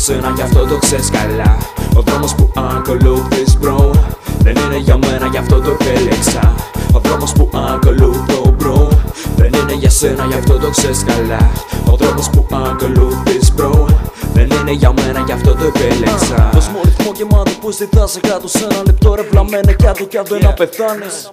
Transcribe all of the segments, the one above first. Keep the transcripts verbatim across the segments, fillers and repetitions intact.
σένα, γι' αυτό το ξέρεις καλά. Ο δρόμος που ακολούθεις, bro, δεν είναι για μένα, γι' αυτό το επέλεξα. Ο δρόμος που ακολουθώ, bro, δεν είναι για σένα, γι' αυτό το ξέρεις καλά. Ο δρόμος που ακολούθεις, bro, δεν είναι για μένα, γι' αυτό το επέλεξα. Δώσ' μου ρυθμό γεμάτο που ζητάς κάτω σε ένα λεπτό, ρε βλαμμένε κι άντου κι άντου να πεθάνεις.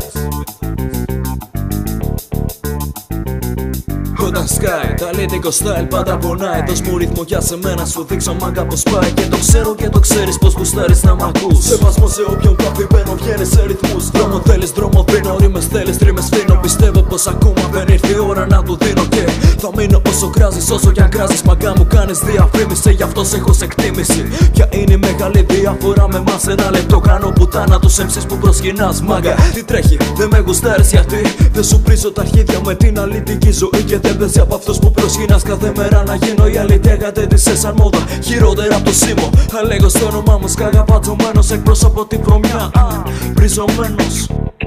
Όταν σκάει, τα λίτικο style πάντα πονάει. Δώσ' μου ρυθμό για σε μένα, σου δείξω μάγκα πως πάει. Και το ξέρω και το ξέρεις πως γουστάρεις να μ' ακούς. Σεβασμό σε όποιον καφέ μπαίνω, βγαίνεις σε ρυθμούς. Δρόμο θέλεις, δρόμο δίνω, ρήμες θέλεις, ρήμες φύνω. Πιστεύω πως ακόμα δεν ήρθε η ώρα να του δίνω. Και θα μείνω όσο κράζεις, όσο κι αν κράζεις. Μαγκά μου κάνεις διαφήμιση, γι' αυτό σε έχω σε εκτίμηση. Ποια είναι η μεγάλη διαφορά με μας, ένα λεπτό κάνω πουτάνα τους εμ σις που προσκυνάς. Μάγκα, τι τρέχει, δεν με γουστάρεις γιατί δεν σου πρίζω τα αρχίδια με την αλήτικη ζωή. Και δεν παίζει από αυτούς που προσκυνάς κάθε μέρα να γίνω. Η αλήθεια κατέτησε σαν μόδα, χειρότερα από το σήμο. Αλέγω στο όνομά μου, σκάγα πατωμένος, εκπρόσωπο τη βρωμιά, μπριζωμένος.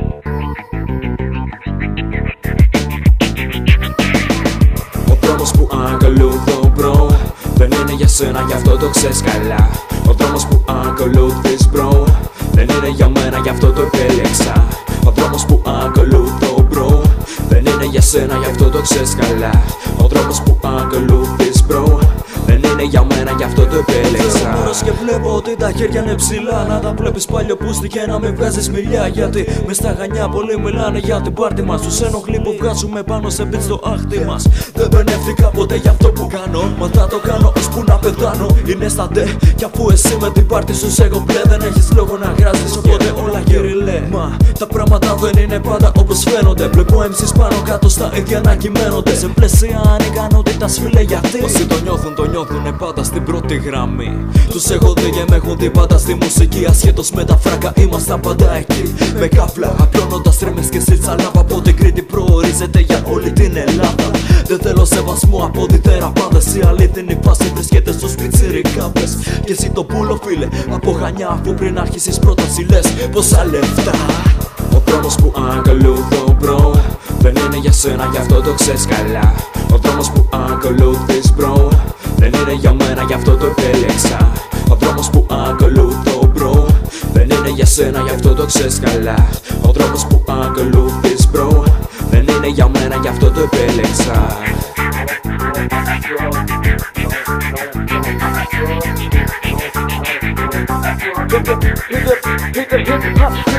Ο δρόμος που ακολουθώ, bro, δεν είναι για σένα, γι' αυτό το ξέρεις καλά. Ο δρόμος που ακολουθείς, bro, δεν είναι για μένα, γι' αυτό το επέλεξα. Ο δρόμος που ακολουθώ, bro, δεν είναι για σένα, γι' αυτό το ξέρεις καλά. Ο δρόμος που ακολουθείς, bro, δεν είναι για μένα, γι' αυτό το επέλεξα. Θέλω μόνος και βλέπω ότι τα χέρια είναι ψηλά. Να τα βλέπεις παλιό πούστη και να μην βγάζεις μιλιά. Γιατί μες στα Χανιά πολλοί μιλάνε για την πάρτι μας. Τους ενοχλεί που βγάζουμε πάνω σε beat στο άχτη μας. Δεν μπερνεύτηκα ποτέ για αυτό που κάνω, μα θα το κάνω ώσπου να πεθάνω. Είναι στα ντε, κι αφού εσύ με την πάρτι σου σε έχω μπλε, δεν έχεις λόγο να γράζεις, οπότε όλα γυριλέ. Μα τα πράγματα δεν είναι πάντα όπως φαίνονται. Βλέπω εμ σις πάνω κάτω στα ίδια να κυμαίνονται. Σε πλαίσια ανικανότητας φίλε, γιατί όσοι το νιώθουν, το νιώθουνε πάντα στην πρώτη γραμμή. Τους έχω δει και με έχουν δει πάντα στη μουσική. Ασχέτως με τα φράγκα ήμασταν πάντα εκεί. Με κάφλα, απλώνοντας ρήμες και σίτσα λάβα. Από την Κρήτη προορίζεται για όλη την Ελλάδα. Δεν θέλω σεβασμό από τη θεραπάδες. Η αλήθινη φάση βρίσκεται στους πιτσιρικάπες. Και εσύ το πουλο φίλε, από Χανιά, αφού πριν άρχισεις πρόταση λες πόσα λεφτά. Ο δρόμος που ακολουθώ, bro, δεν είναι για σένα, γι' αυτό το ξέρεις καλά. Ο δρόμος που ακολουθείς, bro, δεν είναι για μένα, γι' αυτό το επέλεξα. Ο δρόμος που ακολουθώ, bro, δεν είναι για σένα, γι' αυτό το ξέρεις καλά. Ο δρόμος που ακολουθείς, bro, δεν είναι για μένα, γι' αυτό το επέλεξα. Hip hip hip hip hip hop.